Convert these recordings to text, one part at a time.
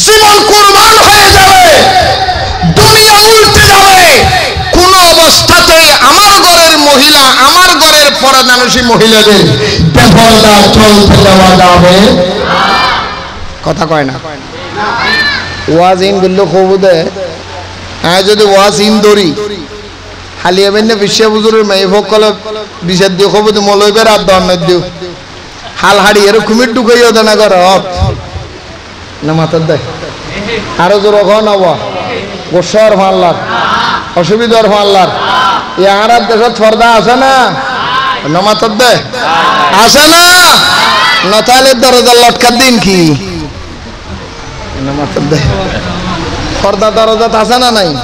জীবন কুরবান হয়ে যাবে, দুনিয়া উল্টে যাবে। কোন অবস্থাতেই আমার ঘরের মহিলা, আমার ঘরের পরদানসী মহিলাদের বেপরদা চলতে দেওয়া যাবে কথা কয় না। ওয়াজ ইন বললো খবুদে যদি ওয়াজ ইন দরি হালিয়া বেন বিশ্ব বুজুরের মেয়ে ভোগ কল বিষের দিও খবুদে মলইবের আর দন্নের দিও হাল হাড়ি এর কুমির ঢুকাইও দেনা কর না মাথার দেয় আরো জোর ওখান হবো গোসর ফাল্লার অসুবিধার ফাল্লার আর দেশের ছর্দা আছে না না মাথার দেয় আছে না না তাহলে দরজার লটকার দিন কি না মাথার দেয় পর্দা দরজা আছে না নাই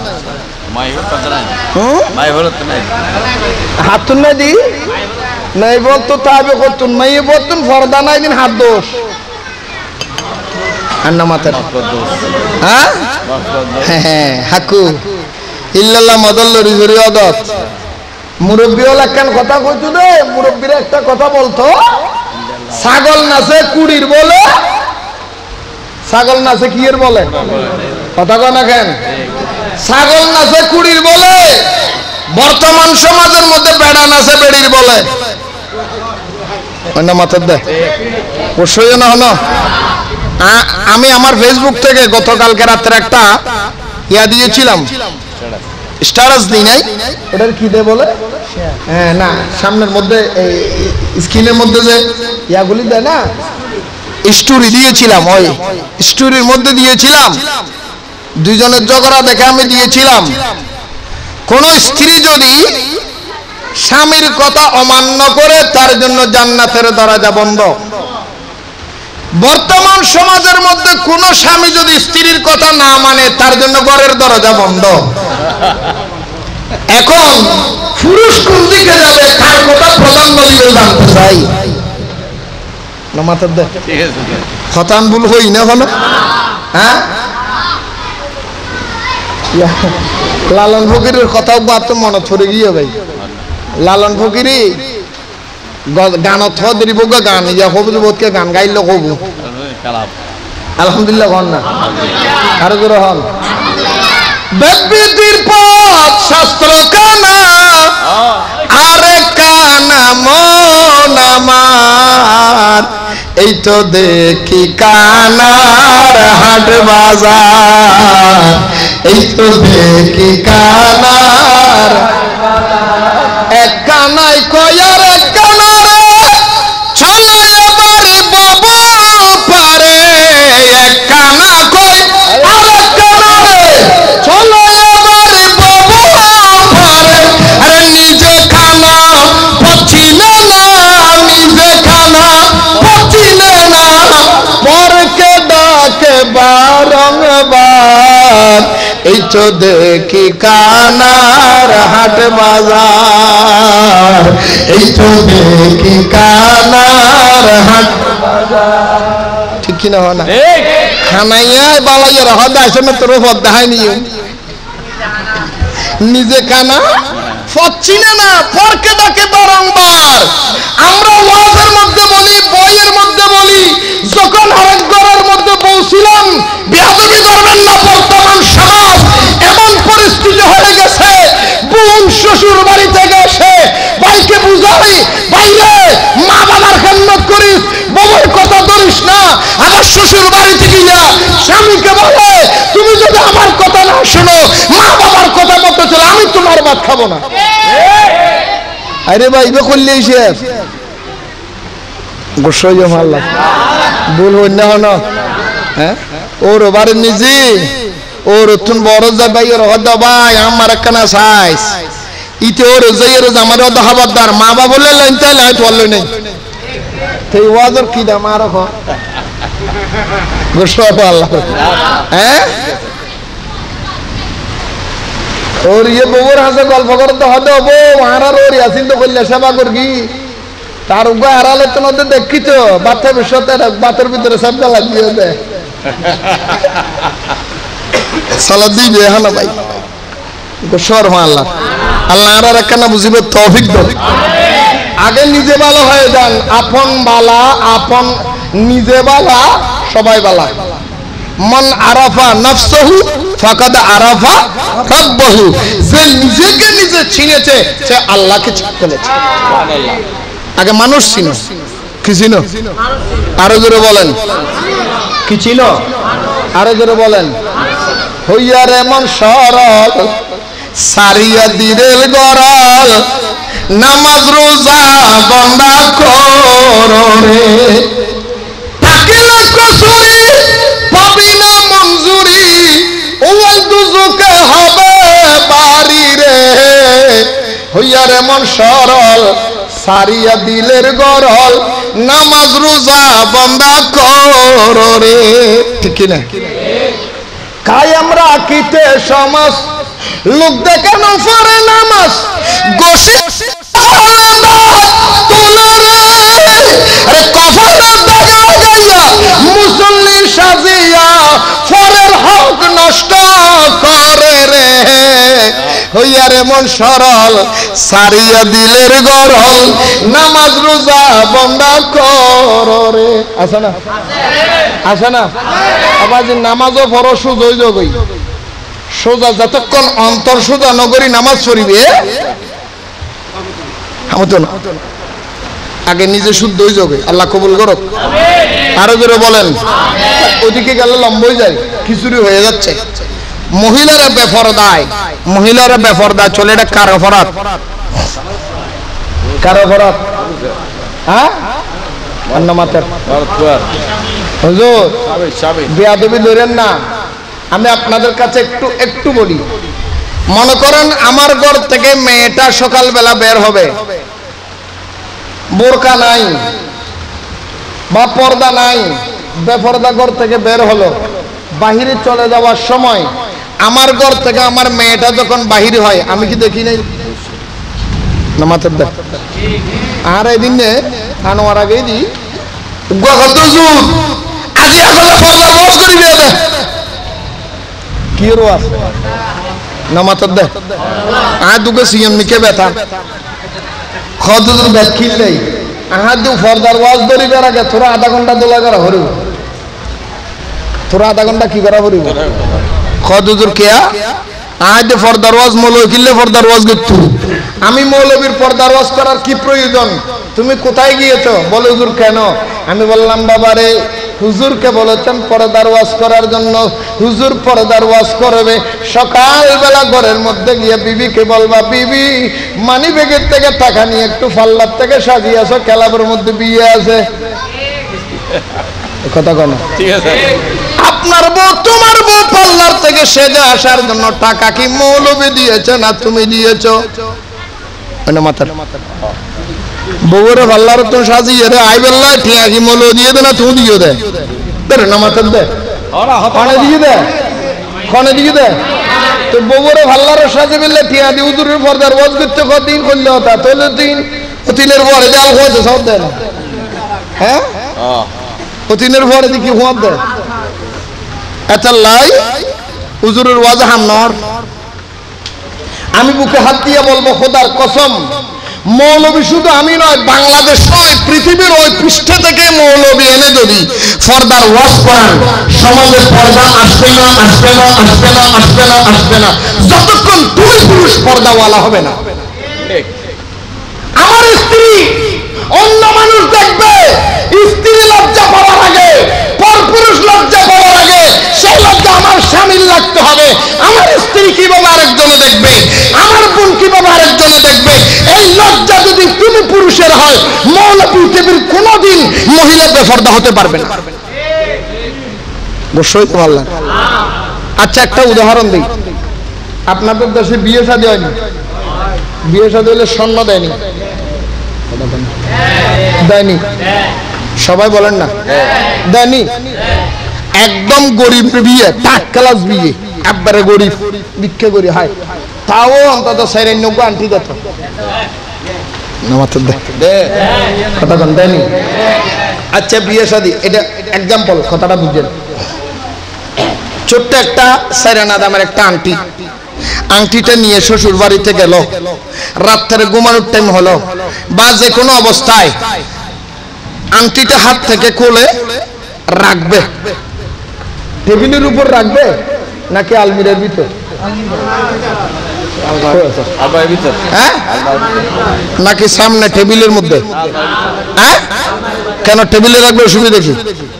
হাত তুলনে দি নাই বলতো তাবে করতুন মাই বলতুন পর্দা নাই দিন হাত দোষ আর না মাথার হ্যাঁ হ্যাঁ হাকু ইল্লাল্লাহ মদল্ল রিজুরি অদত মুরব্বীও একখান কথা কইতো রে মুরব্বীরা একটা কথা বলতো ছাগল নাচে কুড়ির বলে ছাগল নাচে কি এর বলে কথা কয় না কেন ছাগল নাচে কুড়ির বলে বর্তমান সমাজের মধ্যে বেড়া নাচে বেড়ির বলে না মাথার দেয় অবশ্যই না হলো। আমি আমার ফেসবুক থেকে গতকালকে রাত্রে একটা ইয়া দিয়েছিলাম স্ট্যাটাস দিই নাই ওটার কি দে বলে হ্যাঁ না সামনের মধ্যে স্ক্রিনের মধ্যে যে ইয়াগুলি দেয় না স্টোরি দিয়েছিলাম ওই স্টোরির মধ্যে দিয়েছিলাম দুইজনের ঝগড়া দেখে আমি দিয়েছিলাম কোন স্ত্রী যদি স্বামীর কথা অমান্য করে তার জন্য জান্নাতের দরজা বন্ধ। বর্তমান সমাজের মধ্যে কোন স্বামী যদি স্ত্রীর কথা না মানে তার জন্য ঘরের দরজা বন্ধ। এখন পুরুষ কোন দিকে যাবে কার কথা প্রাধান্য দিবে জানতে চাই না মাথার দে খতান ভুল হই না হলো হ্যাঁ লালন ফকিরের কথাও বাদ তো মনে পড়ে গিয়ে ভাই লালন ফকিরি গানত দিবো গান ইয়া হবু বোধকে গান গাইল হবু আলহামদুলিল্লাহ হন না আরো জোরে হন বেদবিধির পথ শাস্ত্র কানা আরে কানা মন আমার এই তো দেখি কানার হাট বাজার এই তো দেখি কানার এক কানাই কয়ার এক কানারে ছলে বাড়ি বাবু পারে এক কানা কই আর এক কানারে ছলে বাড়ি বাবু পারে আরে নিজে খানা পচিলে না নিজে খানা পচিলে না পরকে ডাকে বারংবার এই তো দেখি কানার হাট বাজার এই তো দেখি কানার হাট বাজার ঠিক কিনা হয় না খানাইয়া বালাইয়া হদ আসে না তোর পথ দেখাই নিও নিজে কানা পচিলে না পরকে ডাকে বারংবার। আমরা ওয়াজের মধ্যে বলি বইয়ের মধ্যে বলি যখন আরেক ঘরের মধ্যে বলছিলাম বেয়াদবি করবেন না বর্তমান সমাজ এমন পরিস্থিতি হয়ে গেছে বোন শ্বশুর বাড়ি থেকে এসে ভাইকে বুঝাই ভাইরে মা বাবার খেদমত করিস বউয়ের কথা ধরিস না আবার শ্বশুর বাড়িতে গিয়া স্বামীকে বলে তুমি যদি আমার কথা না শোনো মা বাবার কথা মতো চলো আমি তোমার ভাত খাবো না। আরে ভাই ইবে করলে শেষ গোসাই মারলা ভুল হই না হন হ্যাঁ ওর বাড়ির নিজে ওর তুন বড় যা ভাই ওর হদা ভাই আমার একখানা সাইজ ইতে ওর যাইয়ের আমার হদা হবারদার মা বাবা বললে লাইন তাই লাইট বললো নেই সেই ওয়াজর কি দাম আর গোসাই মারলা হ্যাঁ ওর ইয়ে বউর হাসে গল্প করতে হদে বউ আর ওর ইয়াসিন তো করলে সেবা করবি তার উগা হারালে তো নদী দেখি তো বাথের সাথে বাথের ভিতরে সাবটা লাগিয়ে দেয় সালাদ দিবে হ্যাঁ ভাই গোসর আল্লাহ আল্লাহ আর একখানা বুঝিবে তৌফিক দাও। আগে নিজে ভালো হয়ে যান আপন বালা আপন নিজে বালা সবাই বালা মান আরাফা নাফসাহু ফাকাদ আরাফা রাব্বাহু, যে নিজেকে নিজে চিনেছে সে আল্লাহকে চিনে ফেলেছে। সুবহানাল্লাহ। আগে মানুষ চিনো, কি চিনো? আরো জোরে বলেন, কি চিনো? আরো জোরে বলেন। হইয়ার এমন সরল সারিয়া দিরের গরল, নামাজ রোজা বন্দা কররে, থাকিলে কসুরি পাবি না মঞ্জুরি, ওয়াল দুজকে হবে বাড়ি রে। হইয়ার এমন সরল সারিয়া দিলের গরল, নামাজ রোজা বন্দা কররে, ঠিক কি না? কায়াম রাখিতে সমাজ, লোক দেখে না পড়ে নামাজ, গোশে মুসল্লি সাজিয়া পরের হক নষ্ট করে রে। হইয়ার এমন সরল সারিয়া দিলের গরল, নামাজ রোজা বন্দা করে। আছে না? আছে না? আবার যে নামাজও পড়ো সুজই জগই সোজা, যতক্ষণ অন্তর সোজা নগরী নামাজ পড়িবে আগে নিজে শুদ্ধ হয়ে যাবে। আল্লাহ কবুল করুক। আরো জোরে বলেন। ওদিকে গেলে লম্বই যায়, খিচুড়ি হয়ে যাচ্ছে। মহিলারা বেপরদায়, মহিলারা বেপরদায় চলে, এটা কার অপরাধ? কার অপরাধ? হ্যাঁ, হুজুর বেয়াদবি ধরেন না। আমি আপনাদের কাছে একটু বলি, মনে করেন আমার ঘর থেকে মেয়েটা সকালবেলা বের হবে, বোরকা নাই বা পর্দা নাই, বেপর্দা ঘর থেকে বের হলো, বাহিরে চলে যাওয়ার সময় আমার ঘর থেকে আমার মেয়েটা যখন বাহির হয়, আমি কি দেখি নাই? নামাজের দেখ আর এদিন আনোয়ার আগে দি আজি আসলে পর্দা বস করি দিয়ে দে কি রো আছে নামাজের দেখ আর দুকে সিএম নিকে ব্যথা খদুর ব্যাখ্যিল নেই আহা দু ফর্দার ওয়াজ ধরিবার আগে তোরা আধা ঘন্টা দোলা করা হরিব, তোরা আধা ঘন্টা কি করা হরিব খদুর কেয়া আজ ফর্দার ওয়াজ মৌলবী কিনলে ফর্দার ওয়াজ করতো। আমি মৌলবীর পর্দার ওয়াজ করার কি প্রয়োজন? তুমি কোথায় গিয়েছো? বলে হুজুর কেন? আমি বললাম বাবা রে, হুজুরকে বলেছেন পর্দার ওয়াজ করার জন্য, হুজুর পর্দার ওয়াজ করবে। সকালবেলা ঘরের মধ্যে গিয়ে বিবিকে বলবা, বিবি মানি ব্যাগের থেকে টাকা নিয়ে একটু ফাল্লার থেকে সাজিয়ে আসো, ক্লাবের মধ্যে বিয়ে আছে। কথা কেন? ঠিক আছে, আপনার বউ তোমার বউ পাল্লার থেকে সেজে আসার জন্য টাকা কি মৌলবী দিয়েছে না তুমি দিয়েছো? মাথার বউরে পাল্লার তো সাজিয়ে রে আই বেল্লা ঠিয়া কি মৌলবী দিয়ে দে না তুমি দিয়ে দে না মাথার দে খনে দিয়ে দে খনে দিয়ে দে তো বউরে পাল্লার সাজে বেললে ঠিয়া দিয়ে উজুরের পর্দার ওয়াজ করতে কদিন করলে হতা তোলে তিনের পরে জাল হয়েছে সব দেন। হ্যাঁ তিনের পরে দেখি হুঁয়ার দেয় এতাল্লাই হুজুরের ওয়াজ হামনর। আমি বুকে হাত দিয়ে বলবো খোদার কসম, মৌলবী শুধু আমি নয়, বাংলাদেশ নয়, পৃথিবীর ওই পৃষ্ঠে থেকে মৌলবী এনে যদি পর্দার ওয়াজ করান, সমাজে পর্দা আসবে না, আসবে না, আসবে না, আসবে না, আসবে না, যতক্ষণ তুমি পুরুষ পর্দাওয়ালা হবে না। আমার স্ত্রী অন্য মানুষ দেখবে, স্ত্রী লজ্জা পাওয়ার আগে, পরপুরুষ লজ্জা পাওয়ার আগে সেই লজ্জা আমার স্বামীর লাগতে হবে। আমার স্ত্রী কিভাবে আরেকজনে দেখবে, আমার বোন কিভাবে আরেকজনে দেখবে, এই লজ্জা যদি তুমি পুরুষের হয়, মৌলবী পৃথিবীর কোনোদিন মহিলা বেপরদা হতে পারবে না। অবশ্যই তো ভালো লাগে। আচ্ছা একটা উদাহরণ দিই, আপনাদের দেশে বিয়ে শাদী হয়নি? বিয়ে শাদী হলে স্বর্ণ দেয়নি? দেয়নি? সবাই বলেন না দেয়নি? একদম গরিব বিয়ে, টাক ক্লাস বিয়ে, একবারে গরিব, ভিক্ষে করি হয়, তাও অন্তত ৯৯ আন্টি দিত। কথা কন দেয়নি? আচ্ছা বিয়ে শাদী, এটা এক্সাম্পল, কথাটা বুঝছেন। ছোট্ট একটা ৪ আনা দামের একটা আংটি, আংটিটা নিয়ে শ্বশুর বাড়িতে গেল, রাত্রে ঘুমানোর টাইম হলো বা যে কোনো অবস্থায় আংটিটা হাত থেকে খুলে রাখবে, টেবিলের উপর রাখবে নাকি আলমিরার ভিতর? হ্যাঁ নাকি সামনে টেবিলের মধ্যে? হ্যাঁ কেন টেবিলে রাখবে অসুবিধা কি?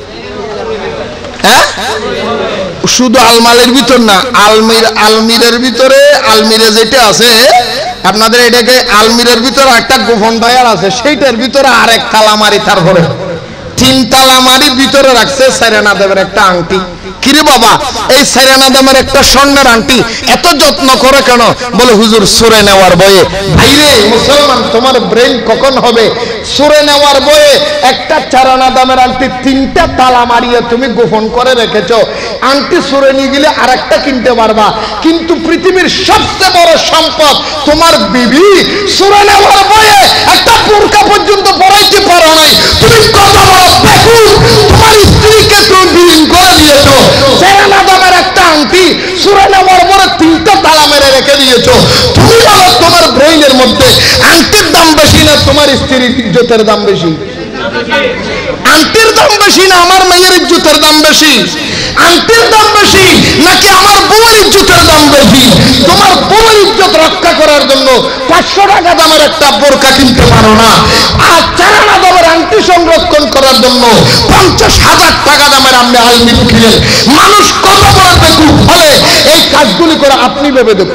হ্যাঁ শুধু আলমারির ভিতর না, আলমিরার ভিতরে, আলমিরা যেটা আছে আপনাদের এটাকে আলমিরার ভিতরে একটা গোপন ডায়ার আছে, সেইটার ভিতরে আরেক তালামারি, তারপরে 3 তালামারির ভিতরে রাখছে সেরেনা দেবের একটা আংটি। কিরে বাবা এই সেরেনা দামের একটা স্বর্ণের আংটি এত যত্ন করে কেন? বলে হুজুর সরে নেওয়ার বয়ে। ভাইরে মুসলমান তোমার ব্রেন কখন হবে? সরে নেওয়ার বয়ে একটা চারানা দামের আংটি 3টা তালা মারিয়ে তুমি গোপন করে রেখেছো। আংটি সরে নিয়ে গেলে আরেকটা কিনতে পারবা, কিন্তু পৃথিবীর সবচেয়ে বড় সম্পদ তোমার বিবি সরে নেওয়ার বয়ে একটা বোরকা পর্যন্ত পরাইতে পারো নাই। তুমি কত বড় বেকুব! তোমার স্ত্রীকে তুমি বিলীন করে দিয়েছো। সেরেনা দামের একটা আংটি সরে নেওয়ার পরে 3টা তালা মেরে রেখে দিয়েছো। তুমি বলো তোমার ব্রেইনের মধ্যে আংটির দাম বেশি না তোমার স্ত্রীর ইজ্জতের দাম বেশি? আংটির দাম বেশি না আমার মেয়ের ইজ্জতের দাম বেশি? আংটির দাম বেশি নাকি আমার বউয়ের ইজ্জতের দাম বেশি? তোমার বউয়ের ইজ্জত রক্ষা করার জন্য 500 টাকা দামের একটা বোরকা কিনতে পারো না, আর চারানা দামের আংটি সংরক্ষণ করার জন্য 50,000 টাকা দামের আপনি আলমিরা কিনেন। মানুষ কত বড় বেকুব হলে এই কাজগুলি করে আপনি ভেবে দেখুন।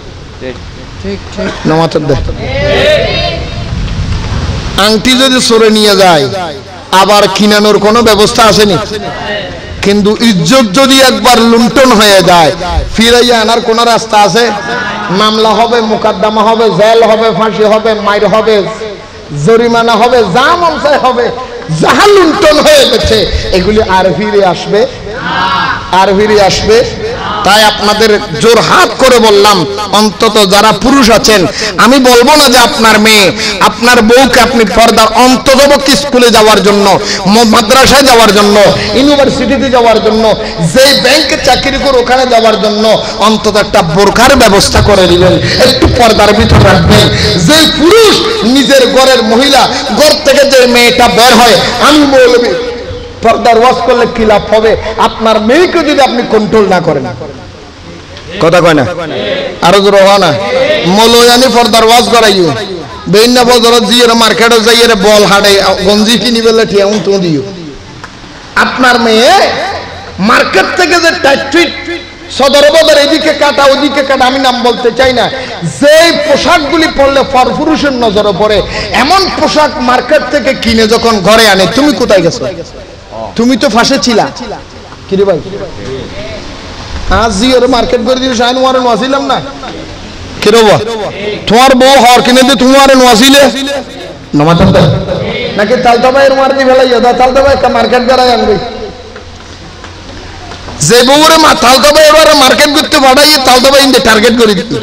আংটি যদি সরে নিয়ে যায় আবার কিনানোর কোনো ব্যবস্থা আসেনি, কিন্তু ইজ্জত যদি একবার লুণ্ঠন হয়ে যায় ফিরাইয়া আনার কোন রাস্তা আছে? মামলা হবে, মোকদ্দমা হবে, জেল হবে, ফাঁসি হবে, মাইর হবে, জরিমানা হবে, যা মন চায় হবে। যাহা লুণ্ঠন হয়ে গেছে এগুলি আর ফিরে আসবে? আর ফিরে আসবে? তাই আপনাদের জোর হাত করে বললাম, অন্তত যারা পুরুষ আছেন, আমি বলবো না যে আপনার মেয়ে, আপনার বউকে আপনি পর্দার অন্ততপক্ষে স্কুলে যাওয়ার জন্য, মাদ্রাসায় যাওয়ার জন্য, ইউনিভার্সিটিতে যাওয়ার জন্য, যে ব্যাংকে চাকরি করে ওখানে যাওয়ার জন্য অন্তত একটা বোরকার ব্যবস্থা করে দিলেন, একটু পর্দার ভিতর রাখবেন। যে পুরুষ নিজের ঘরের মহিলা, ঘর থেকে যে মেয়েটা বের হয়, আমি বলবি পর্দার ওয়াজ করলে কি লাভ হবে? আপনার মেয়েকে যদি আপনি কন্ট্রোল না করেন, কথা কয় না আরো জোর হওয়া না, মৌলয়ানি পর্দার ওয়াজ করাইও বেইন না বদরত জিয়ের মার্কেটে যাইয়ে বল হাড়ে গঞ্জি কিনি বেলে ঠিয়াউন তো দিও। আপনার মেয়ে মার্কেট থেকে যে টাইট সদর বদর এদিকে কাটা ওদিকে কাটা, আমি নাম বলতে চাই না, যেই পোশাকগুলি পরলে পরপুরুষের নজরে পড়ে এমন পোশাক মার্কেট থেকে কিনে যখন ঘরে আনে, তুমি কোথায় গেছো? তুমি তো ফাঁসে ছিলা। কিরে ভাই আজ জিওর মার্কেট করে দিল শাইন ওয়ারেন ওয়াসিলাম না কিরে বা তোমার বউ হর কিনে দিয়ে তুমি ওয়ারেন ওয়াসিলে নমাতাম নাকি তালতা ভাইয়ের মার দি ফেলাইয়া দা তালতা ভাই একটা মার্কেট করাই আনবে। যে বউরে মা তালতা ভাই এবারে মার্কেট করতে পাঠাইয়ে তালতা ভাই ইন্দে টার্গেট করে দিত।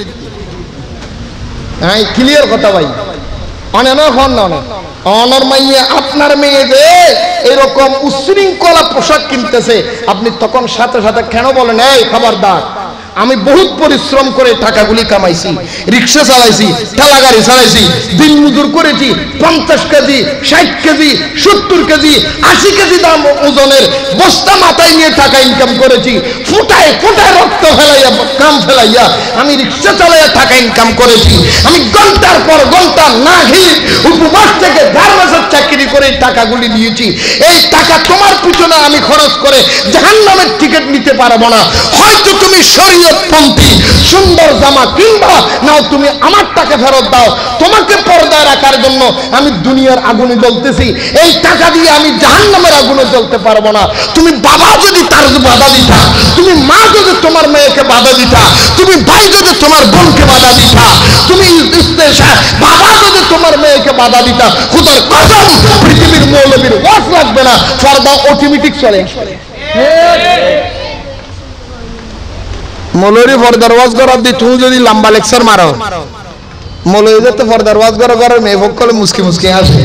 হ্যাঁ ক্লিয়ার কথা ভাই, অনেক হন না অনেক অনর মাইয়া আপনার মেয়ে যে এরকম উশৃঙ্খলা পোশাক কিনতেছে, আপনি তখন সাথে সাথে কেন বলেন এই খবরদার, আমি বহুত পরিশ্রম করে টাকাগুলি কামাইছি, রিক্সা চালাইছি, ঠেলা গাড়ি চালাইছি, দিন মজুর করেছি, 50 কেজি 60 কেজি 70 কেজি 80 কেজি দাম ওজনের বস্তা মাথায় নিয়ে টাকা ইনকাম করেছি, ফুটায় ফুটায় রক্ত ফেলাইয়া কাম ফেলাইয়া আমি রিক্সা চালাইয়া টাকা ইনকাম করেছি, আমি ঘন্টার পর ঘন্টা না খেয়ে উপবাস থেকে গার্মেন্টসের চাকরি করে টাকাগুলি দিয়েছি। এই টাকা তোমার পিছনে আমি খরচ করে জাহান্নামের টিকিট নিতে পারবো না। হয়তো তুমি শরীয়তপন্থী সুন্দর জামা কিনবা, নাও তুমি আমার টাকা ফেরত দাও, তোমাকে পর্দায় রাখার জন্য আমি দুনিয়ার আগুনে জ্বলতেছি, এই টাকা দিয়ে আমি জাহান্নামের আগুনে জ্বলতে পারবো না। তুমি বাবা যদি তার বাধা দিতা, তুমি মা যদি তোমার মেয়েকে বাধা দিতা, তুমি ভাই যদি তোমার বোনকে বাধা দিতা, তুমি বাবা যদি তোমার মেয়েকে বাধা দিতা, খুদার কসম পৃথিবীর মৌলবীর ওয়াজ লাগবে না, পর্দা অটোমেটিক চলে আসবে। মৌলবী পর্দার ওয়াজ করার দিয়ে তুমি যদি লম্বা লেকচার মারো, মৌলবীদের তো পর্দার ওয়াজ করা করার মেয়ে ভোগ করলে মুসকি মুসকি আসে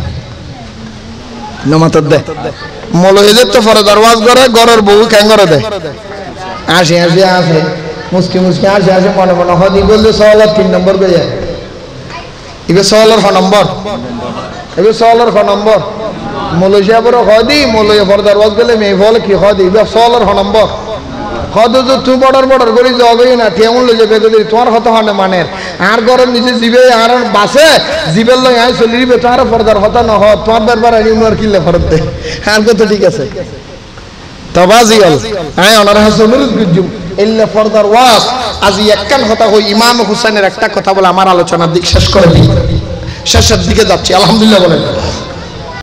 নমাতর দেয়। মৌলবীদের তো পর্দার ওয়াজ করে ঘরের বউ ক্যাং করে দেয়, আসে আসে আসে মুসকি মুসকি আসে আসে মনে মনে হদি বললে 3 নম্বর করে যায়, এবার 6 নম্বর, এবার 6 নম্বর মৌলসিয়া বড় হদি মৌলইয়া পর্দার ওয়াজ গেলে মেয়ে ফল কি হদি সলর হ নম্বর হদ তো তুই বর্ডার করি যাবে না কেমন লই যাবে তোমার হত হয় না মানের আর গরম নিজে জিবে আর বাসে জিবের লই আই চলি দিবে তোমার পর্দার হতা ন হ তোমার বারবার আনি উনার কিলে ফরত দে আর কত ঠিক আছে তবাজিল আই অনার হাসন গুজুম ইল্লা পর্দার ওয়াজ আজি একখান কথা হই ইমাম হুসাইনের একটা কথা বলে আমার আলোচনার দিক শেষ করে দিই শেষের দিকে যাচ্ছি আলহামদুলিল্লাহ বলেন